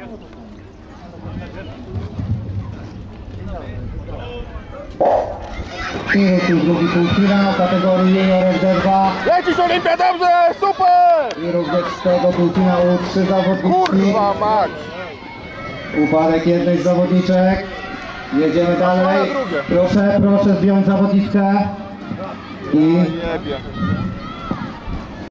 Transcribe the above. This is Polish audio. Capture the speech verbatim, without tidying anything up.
I drugi półfinał kategorii junior F D dwa. Lecisz Olimpia, dobrze, super! I również z tego półfinału trzy zawodniczki. Kurwa mać! Upadek jednej z zawodniczek. Jedziemy dalej. Proszę, proszę zdjąć zawodniczkę. I Nie wiem.